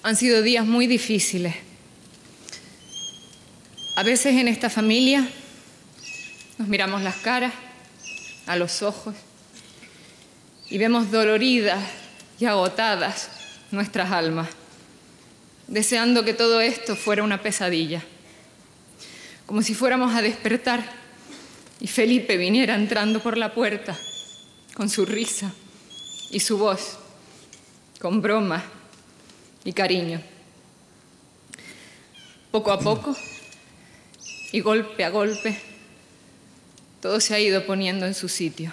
Han sido días muy difíciles. A veces en esta familia nos miramos las caras, a los ojos, y vemos doloridas y agotadas nuestras almas, deseando que todo esto fuera una pesadilla, como si fuéramos a despertar y Felipe viniera entrando por la puerta con su risa y su voz, con broma y cariño. Poco a poco y golpe a golpe, todo se ha ido poniendo en su sitio.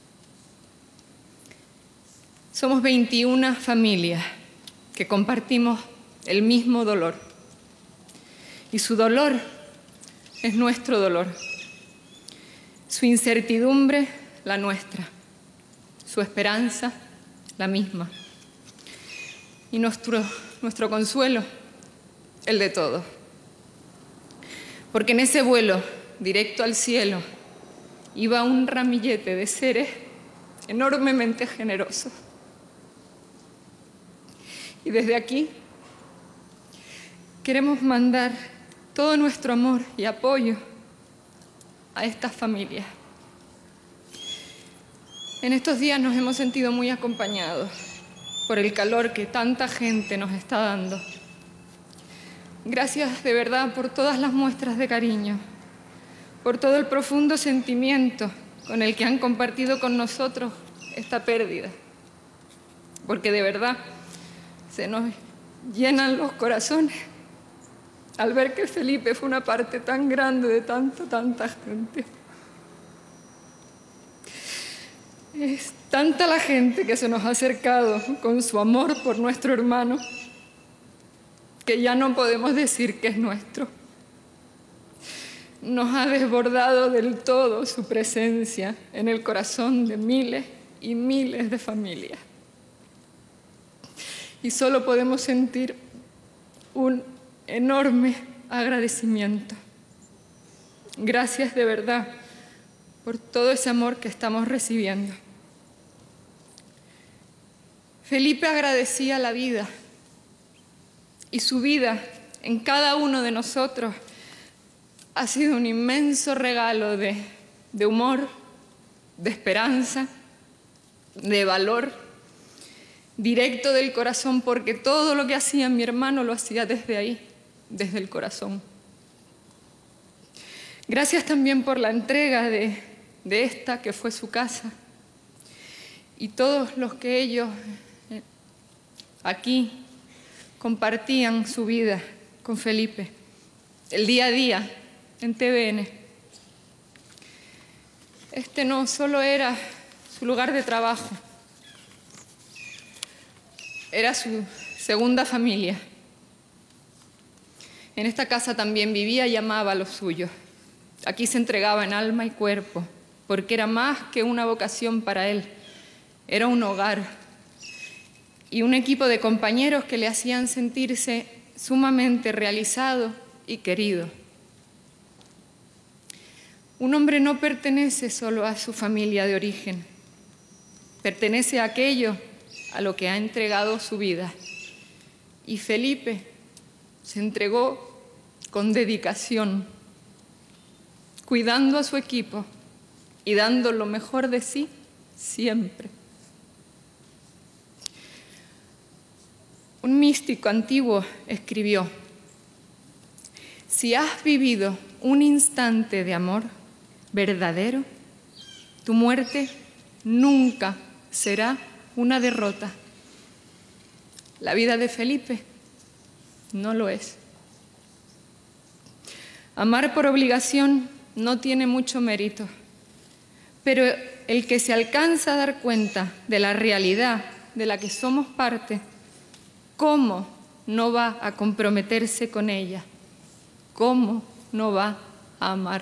Somos 21 familias que compartimos el mismo dolor. Y su dolor es nuestro dolor. Su incertidumbre, la nuestra. Su esperanza, la misma. Y nuestro consuelo, el de todos. Porque en ese vuelo directo al cielo iba un ramillete de seres enormemente generosos. Y desde aquí queremos mandar todo nuestro amor y apoyo a estas familias. En estos días nos hemos sentido muy acompañados por el calor que tanta gente nos está dando. Gracias de verdad por todas las muestras de cariño, por todo el profundo sentimiento con el que han compartido con nosotros esta pérdida. Porque de verdad se nos llenan los corazones al ver que Felipe fue una parte tan grande de tanta gente. Es tanta la gente que se nos ha acercado con su amor por nuestro hermano que ya no podemos decir que es nuestro. Nos ha desbordado del todo su presencia en el corazón de miles y miles de familias. Y solo podemos sentir un enorme agradecimiento. Gracias de verdad por todo ese amor que estamos recibiendo. Felipe agradecía la vida y su vida en cada uno de nosotros ha sido un inmenso regalo de humor, de esperanza, de valor, directo del corazón, porque todo lo que hacía mi hermano lo hacía desde ahí, desde el corazón. Gracias también por la entrega de esta que fue su casa y todos los que ellos aquí compartían su vida con Felipe, el día a día en TVN. Este no solo era su lugar de trabajo, era su segunda familia. En esta casa también vivía y amaba a los suyos. Aquí se entregaba en alma y cuerpo, porque era más que una vocación para él. Era un hogar y un equipo de compañeros que le hacían sentirse sumamente realizado y querido. Un hombre no pertenece solo a su familia de origen, pertenece a aquello a lo que ha entregado su vida. Y Felipe se entregó con dedicación, cuidando a su equipo y dando lo mejor de sí siempre. Un místico antiguo escribió: si has vivido un instante de amor verdadero, tu muerte nunca será una derrota. La vida de Felipe no lo es. Amar por obligación no tiene mucho mérito, pero el que se alcanza a dar cuenta de la realidad de la que somos parte, ¿cómo no va a comprometerse con ella? ¿Cómo no va a amar?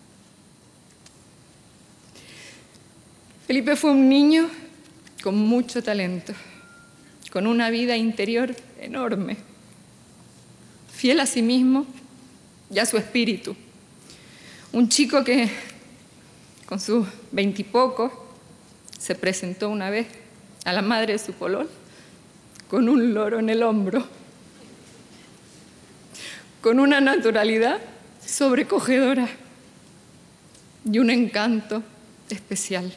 Felipe fue un niño con mucho talento, con una vida interior enorme, fiel a sí mismo y a su espíritu. Un chico que, con sus 20 y pocos, se presentó una vez a la madre de su pololo con un loro en el hombro con una naturalidad sobrecogedora y un encanto especial.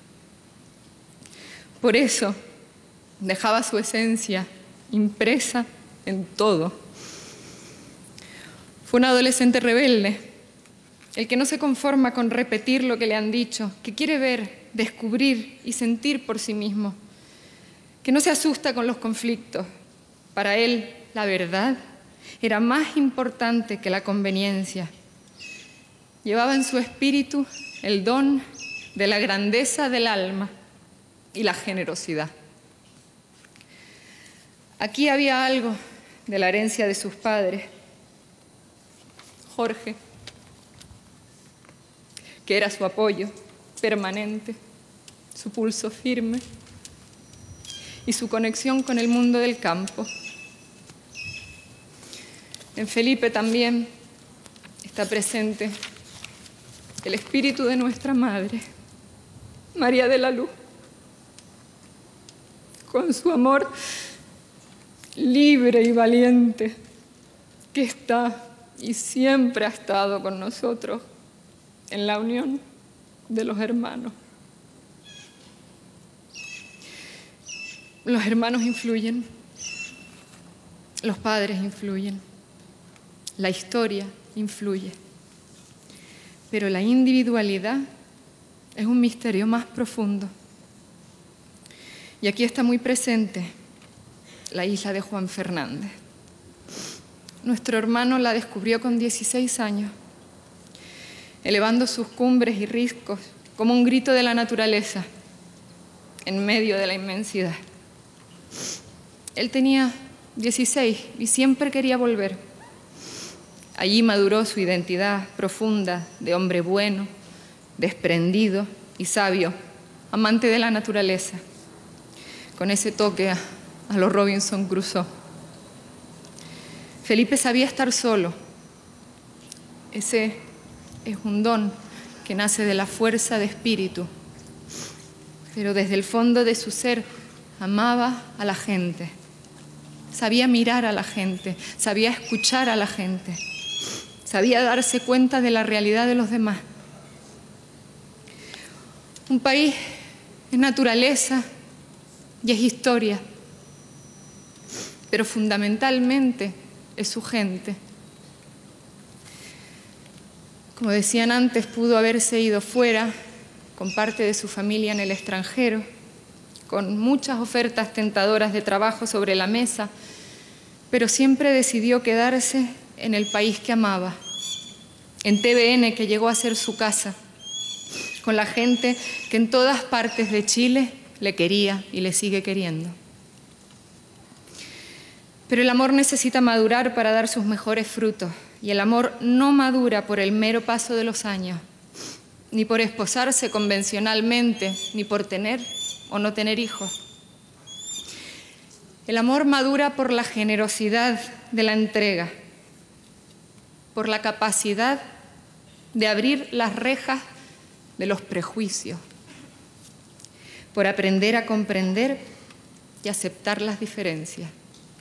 Por eso dejaba su esencia impresa en todo. Fue un adolescente rebelde, el que no se conforma con repetir lo que le han dicho, que quiere ver, descubrir y sentir por sí mismo, que no se asusta con los conflictos. Para él, la verdad era más importante que la conveniencia. Llevaba en su espíritu el don de la grandeza del alma y la generosidad. Aquí había algo de la herencia de sus padres. Jorge, que era su apoyo permanente, su pulso firme y su conexión con el mundo del campo. En Felipe también está presente el espíritu de nuestra Madre, María de la Luz, con su amor libre y valiente, que está y siempre ha estado con nosotros en la unión de los hermanos. Los hermanos influyen, los padres influyen, la historia influye, pero la individualidad es un misterio más profundo. Y aquí está muy presente la isla de Juan Fernández. Nuestro hermano la descubrió con 16 años, elevando sus cumbres y riscos como un grito de la naturaleza en medio de la inmensidad. Él tenía 16 y siempre quería volver. Allí maduró su identidad profunda de hombre bueno, desprendido y sabio, amante de la naturaleza, con ese toque a lo Robinson Crusoe. Felipe sabía estar solo. Ese es un don que nace de la fuerza de espíritu, pero desde el fondo de su ser amaba a la gente, sabía mirar a la gente, sabía escuchar a la gente, sabía darse cuenta de la realidad de los demás. Un país es naturaleza y es historia, pero fundamentalmente es su gente. Como decían antes, pudo haberse ido fuera con parte de su familia en el extranjero, con muchas ofertas tentadoras de trabajo sobre la mesa, pero siempre decidió quedarse en el país que amaba, en TVN, que llegó a ser su casa, con la gente que en todas partes de Chile le quería y le sigue queriendo. Pero el amor necesita madurar para dar sus mejores frutos, y el amor no madura por el mero paso de los años, ni por esposarse convencionalmente, ni por tener o no tener hijos. El amor madura por la generosidad de la entrega, por la capacidad de abrir las rejas de los prejuicios, por aprender a comprender y aceptar las diferencias.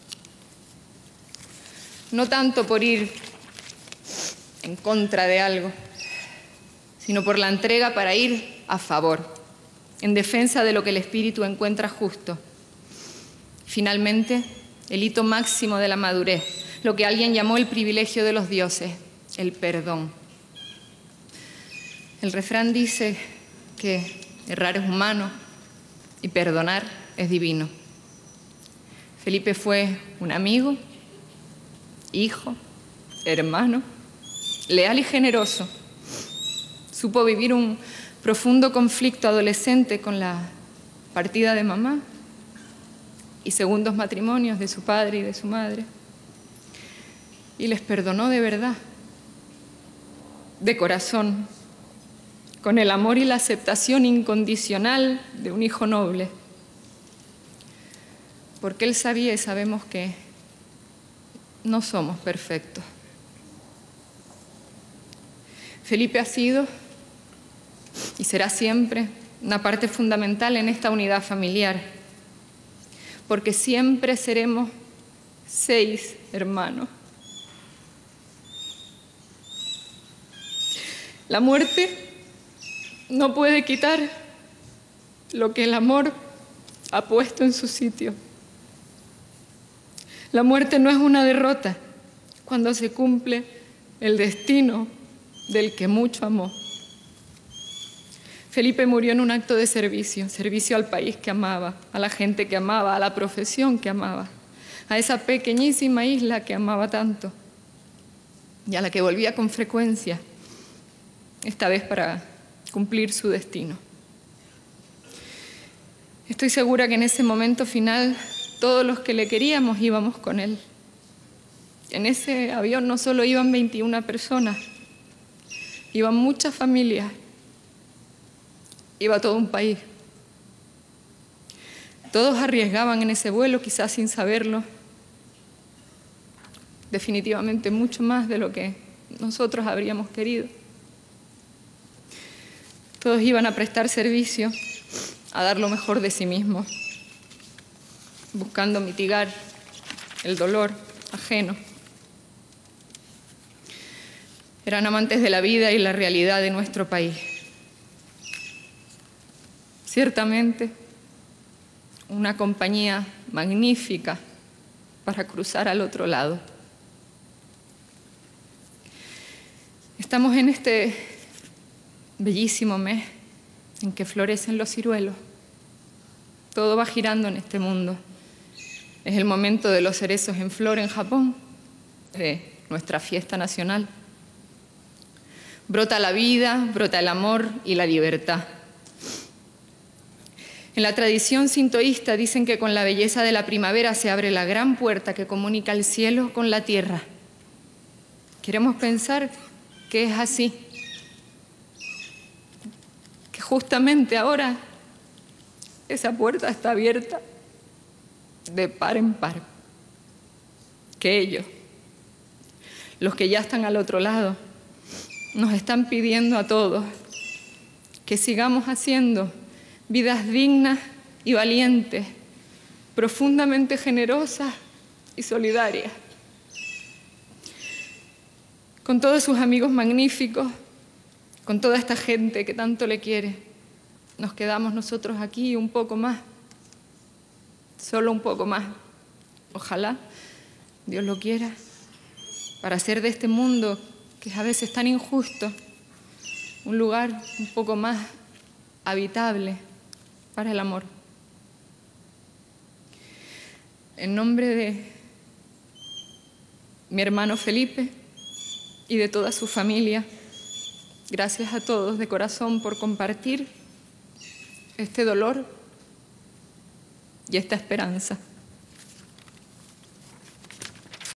No tanto por ir en contra de algo, sino por la entrega para ir a favor, en defensa de lo que el espíritu encuentra justo. Finalmente, el hito máximo de la madurez, lo que alguien llamó el privilegio de los dioses, el perdón. El refrán dice que errar es humano y perdonar es divino. Felipe fue un amigo, hijo, hermano, leal y generoso. Supo vivir un profundo conflicto adolescente con la partida de mamá y segundos matrimonios de su padre y de su madre. Y les perdonó de verdad, de corazón, con el amor y la aceptación incondicional de un hijo noble. Porque él sabía y sabemos que no somos perfectos. Felipe ha sido y será siempre una parte fundamental en esta unidad familiar, porque siempre seremos 6 hermanos, La muerte no puede quitar lo que el amor ha puesto en su sitio. La muerte no es una derrota cuando se cumple el destino del que mucho amó. Felipe murió en un acto de servicio, servicio al país que amaba, a la gente que amaba, a la profesión que amaba, a esa pequeñísima isla que amaba tanto y a la que volvía con frecuencia, esta vez para cumplir su destino. Estoy segura que en ese momento final todos los que le queríamos íbamos con él. En ese avión no solo iban 21 personas, iban muchas familias, iba todo un país. Todos arriesgaban en ese vuelo, quizás sin saberlo, definitivamente mucho más de lo que nosotros habríamos querido. Todos iban a prestar servicio, a dar lo mejor de sí mismos, buscando mitigar el dolor ajeno. Eran amantes de la vida y la realidad de nuestro país. Ciertamente, una compañía magnífica para cruzar al otro lado. Estamos en este bellísimo mes en que florecen los ciruelos. Todo va girando en este mundo. Es el momento de los cerezos en flor en Japón, de nuestra fiesta nacional. Brota la vida, brota el amor y la libertad. En la tradición sintoísta dicen que con la belleza de la primavera se abre la gran puerta que comunica el cielo con la tierra. Queremos pensar que es así, que justamente ahora esa puerta está abierta de par en par, que ellos, los que ya están al otro lado, nos están pidiendo a todos que sigamos haciendo vidas dignas y valientes, profundamente generosas y solidarias. Con todos sus amigos magníficos, con toda esta gente que tanto le quiere, nos quedamos nosotros aquí un poco más, solo un poco más. Ojalá Dios lo quiera, para hacer de este mundo, que es a veces tan injusto, un lugar un poco más habitable para el amor. En nombre de mi hermano Felipe y de toda su familia, gracias a todos de corazón por compartir este dolor y esta esperanza.